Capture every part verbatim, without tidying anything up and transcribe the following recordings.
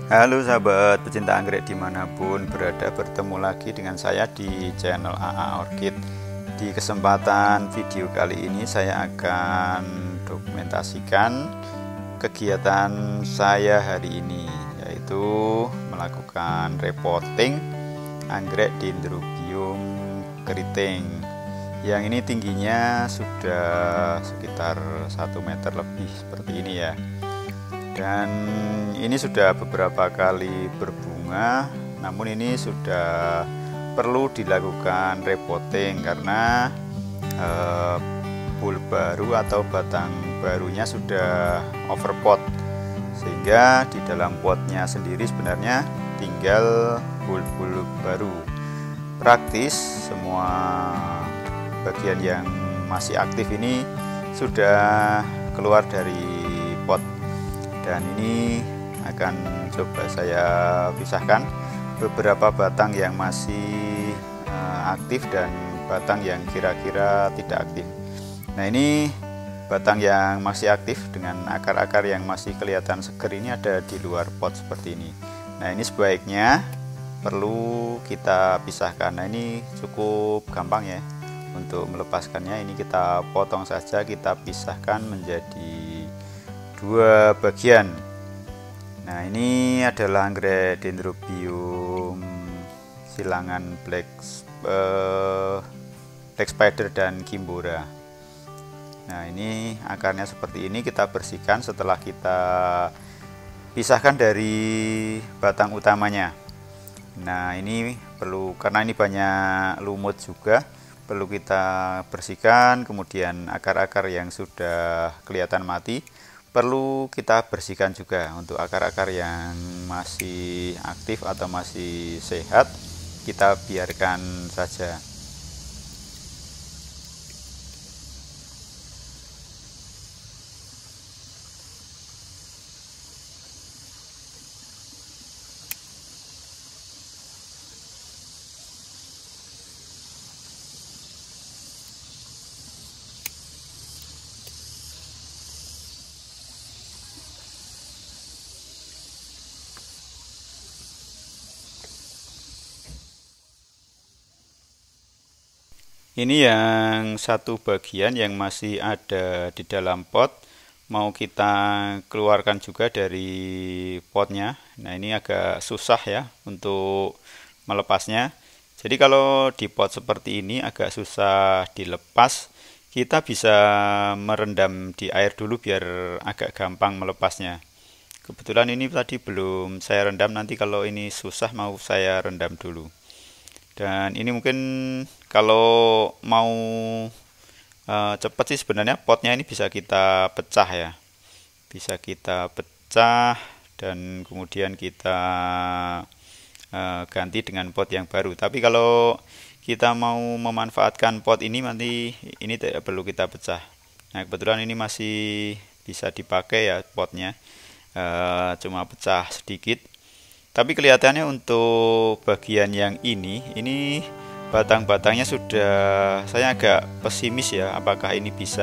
Halo sahabat pecinta anggrek dimanapun berada, bertemu lagi dengan saya di channel A A Orchid. Di kesempatan video kali ini saya akan dokumentasikan kegiatan saya hari ini, yaitu melakukan repotting anggrek Dendrobium keriting yang ini tingginya sudah sekitar satu meter lebih seperti ini ya. Dan ini sudah beberapa kali berbunga, namun ini sudah perlu dilakukan repotting karena eh, bulb baru atau batang barunya sudah overpot, sehingga di dalam potnya sendiri sebenarnya tinggal bulb-bulb baru. Praktis semua bagian yang masih aktif ini sudah keluar dari pot. Dan ini akan coba saya pisahkan beberapa batang yang masih uh, aktif dan batang yang kira-kira tidak aktif. Nah, ini batang yang masih aktif dengan akar-akar yang masih kelihatan seger ini ada di luar pot seperti ini. Nah, ini sebaiknya perlu kita pisahkan. Nah, ini cukup gampang ya untuk melepaskannya. Ini kita potong saja, kita pisahkan menjadi dua bagian. Nah, ini adalah anggrek Dendrobium silangan black uh, black spider dan Kimbora. Nah, ini akarnya seperti ini, kita bersihkan setelah kita pisahkan dari batang utamanya. Nah, ini perlu, karena ini banyak lumut juga, perlu kita bersihkan. Kemudian akar-akar yang sudah kelihatan mati perlu kita bersihkan juga. Untuk akar-akar yang masih aktif atau masih sehat, kita biarkan saja. Ini yang satu bagian yang masih ada di dalam pot, mau kita keluarkan juga dari potnya. Nah, ini agak susah ya untuk melepasnya. Jadi kalau di pot seperti ini agak susah dilepas, kita bisa merendam di air dulu biar agak gampang melepasnya. Kebetulan ini tadi belum saya rendam, nanti kalau ini susah mau saya rendam dulu. Dan ini mungkin kalau mau uh, cepat sih sebenarnya potnya ini bisa kita pecah ya, bisa kita pecah dan kemudian kita uh, ganti dengan pot yang baru. Tapi kalau kita mau memanfaatkan pot ini, nanti ini tidak perlu kita pecah. Nah, kebetulan ini masih bisa dipakai ya potnya, uh, cuma pecah sedikit. Tapi kelihatannya untuk bagian yang ini, ini batang-batangnya sudah, saya agak pesimis ya, apakah ini bisa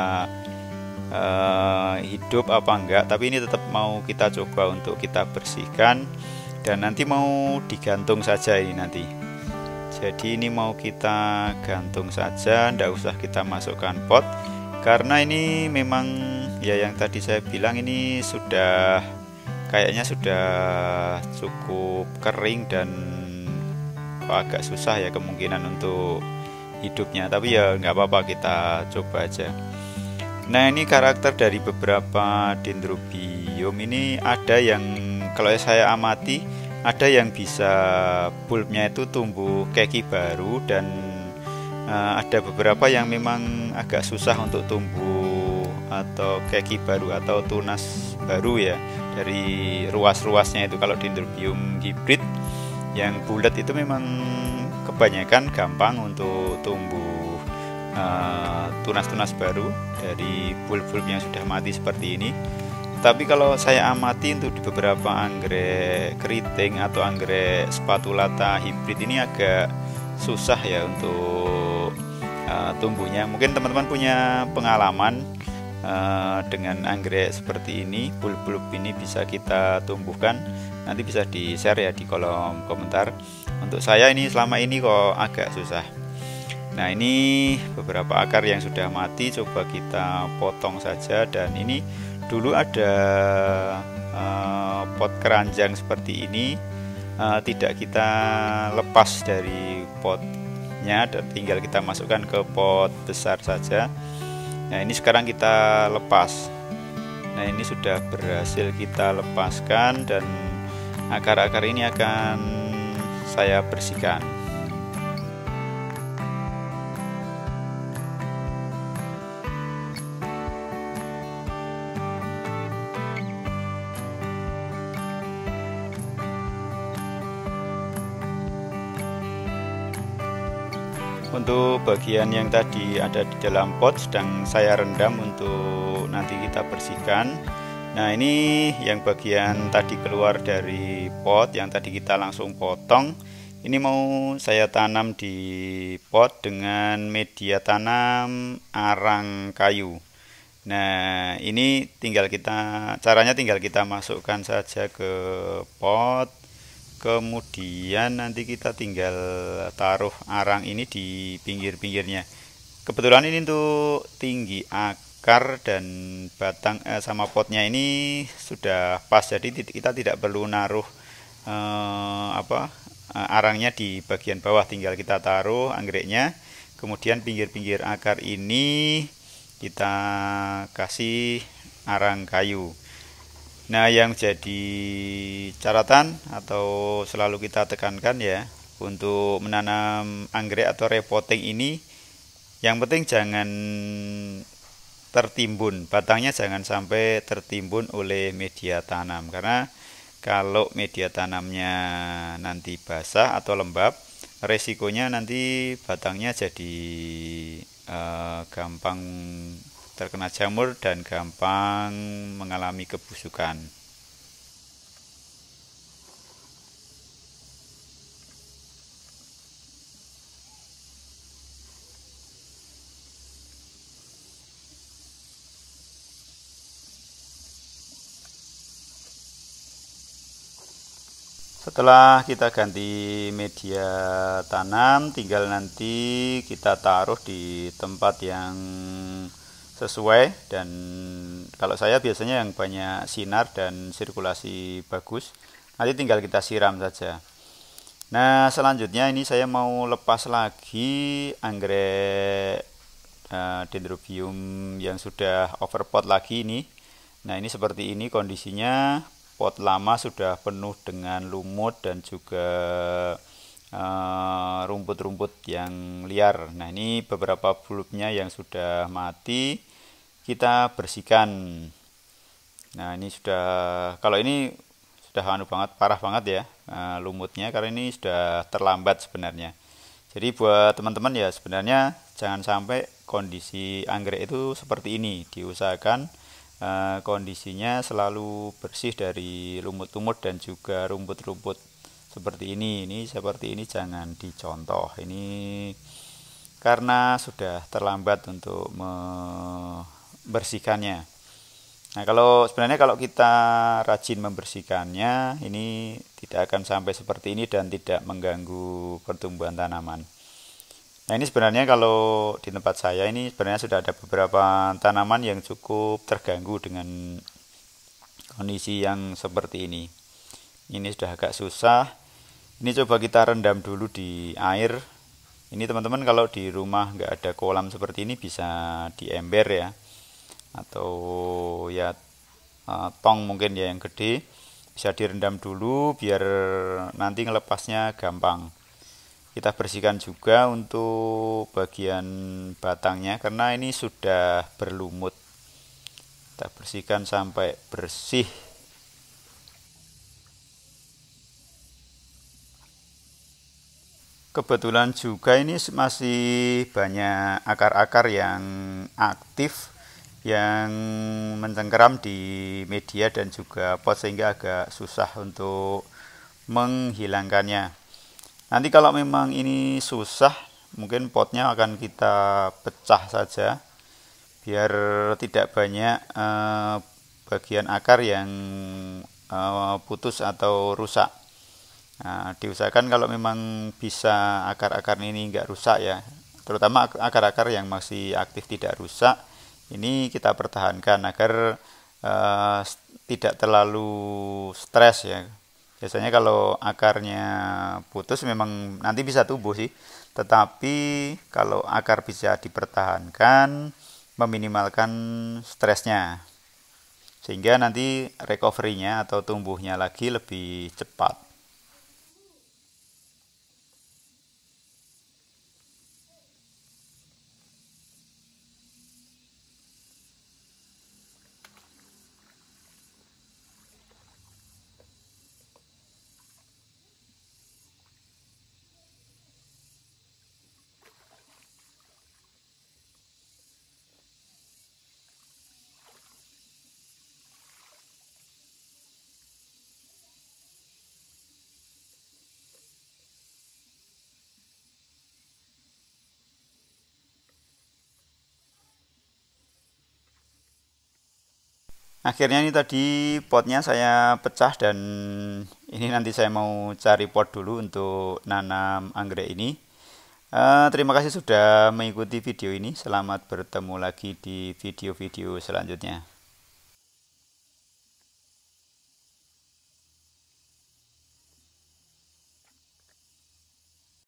uh, hidup apa enggak. Tapi ini tetap mau kita coba untuk kita bersihkan dan nanti mau digantung saja ini nanti. Jadi ini mau kita gantung saja, ndak usah kita masukkan pot, karena ini memang ya yang tadi saya bilang, ini sudah kayaknya sudah cukup kering dan agak susah ya kemungkinan untuk hidupnya. Tapi ya nggak apa-apa, kita coba aja. Nah, ini karakter dari beberapa Dendrobium ini, ada yang kalau saya amati ada yang bisa bulbnya itu tumbuh keki baru, dan uh, ada beberapa yang memang agak susah untuk tumbuh atau keki baru atau tunas baru ya dari ruas-ruasnya itu. Kalau Dendrobium hybrid yang bulat itu memang kebanyakan gampang untuk tumbuh tunas-tunas uh, baru dari bulb-bulb yang sudah mati seperti ini. Tapi kalau saya amati untuk di beberapa anggrek keriting atau anggrek spatulata hybrid ini agak susah ya untuk uh, tumbuhnya. Mungkin teman-teman punya pengalaman uh, dengan anggrek seperti ini, bulb-bulb ini bisa kita tumbuhkan. nanti bisa di share ya di kolom komentar. Untuk saya ini selama ini kok agak susah. Nah, ini beberapa akar yang sudah mati, coba kita potong saja. Dan ini dulu ada uh, pot keranjang seperti ini, uh, tidak kita lepas dari potnya dan tinggal kita masukkan ke pot besar saja. Nah, ini sekarang kita lepas. Nah, ini sudah berhasil kita lepaskan dan akar-akar ini akan saya bersihkan. Untuk bagian yang tadi ada di dalam pot sedang saya rendam untuk nanti kita bersihkan. Nah, ini yang bagian tadi keluar dari pot yang tadi kita langsung potong. Ini mau saya tanam di pot dengan media tanam arang kayu. Nah, ini tinggal kita caranya tinggal kita masukkan saja ke pot. Kemudian nanti kita tinggal taruh arang ini di pinggir-pinggirnya. Kebetulan ini untuk tinggi akar dan batang eh, sama potnya ini sudah pas, jadi kita tidak perlu naruh eh, apa eh, arangnya di bagian bawah, tinggal kita taruh anggreknya. Kemudian pinggir-pinggir akar ini kita kasih arang kayu. Nah, yang jadi catatan atau selalu kita tekankan ya, untuk menanam anggrek atau repotting ini, yang penting jangan tertimbun, batangnya jangan sampai tertimbun oleh media tanam, karena kalau media tanamnya nanti basah atau lembab, resikonya nanti batangnya jadi eh, gampang terkena jamur dan gampang mengalami kebusukan. Setelah kita ganti media tanam, tinggal nanti kita taruh di tempat yang sesuai, dan kalau saya biasanya yang banyak sinar dan sirkulasi bagus, nanti tinggal kita siram saja. Nah, selanjutnya ini saya mau lepas lagi anggrek uh, dendrobium yang sudah overpot lagi ini. Nah, ini seperti ini kondisinya, pot lama sudah penuh dengan lumut dan juga rumput-rumput uh, yang liar. Nah, ini beberapa bulbnya yang sudah mati, kita bersihkan. Nah, ini sudah, kalau ini sudah anu banget, parah banget ya uh, lumutnya, karena ini sudah terlambat sebenarnya. Jadi buat teman-teman ya, sebenarnya jangan sampai kondisi anggrek itu seperti ini. Diusahakan uh, kondisinya selalu bersih dari lumut-lumut dan juga rumput-rumput seperti ini. Ini seperti ini jangan dicontoh. Ini karena sudah terlambat untuk membersihkannya. Nah, kalau sebenarnya kalau kita rajin membersihkannya, ini tidak akan sampai seperti ini dan tidak mengganggu pertumbuhan tanaman. Nah, ini sebenarnya kalau di tempat saya ini sebenarnya sudah ada beberapa tanaman yang cukup terganggu dengan kondisi yang seperti ini. Ini sudah agak susah. Ini coba kita rendam dulu di air. Ini teman-teman kalau di rumah nggak ada kolam seperti ini bisa di ember ya, atau ya tong mungkin ya yang gede, bisa direndam dulu biar nanti ngelepasnya gampang. Kita bersihkan juga untuk bagian batangnya karena ini sudah berlumut. Kita bersihkan sampai bersih. Kebetulan juga ini masih banyak akar-akar yang aktif yang mencengkeram di media dan juga pot, sehingga agak susah untuk menghilangkannya. Nanti kalau memang ini susah, mungkin potnya akan kita pecah saja biar tidak banyak eh, bagian akar yang uh, putus atau rusak. Nah, diusahakan kalau memang bisa akar-akar ini nggak rusak ya, terutama akar-akar yang masih aktif tidak rusak, ini kita pertahankan agar uh, tidak terlalu stres ya. Biasanya kalau akarnya putus memang nanti bisa tumbuh sih, tetapi kalau akar bisa dipertahankan, meminimalkan stresnya, sehingga nanti recovery-nya atau tumbuhnya lagi lebih cepat. Akhirnya ini tadi potnya saya pecah, dan ini nanti saya mau cari pot dulu untuk nanam anggrek ini. Eh, terima kasih sudah mengikuti video ini. Selamat bertemu lagi di video-video selanjutnya.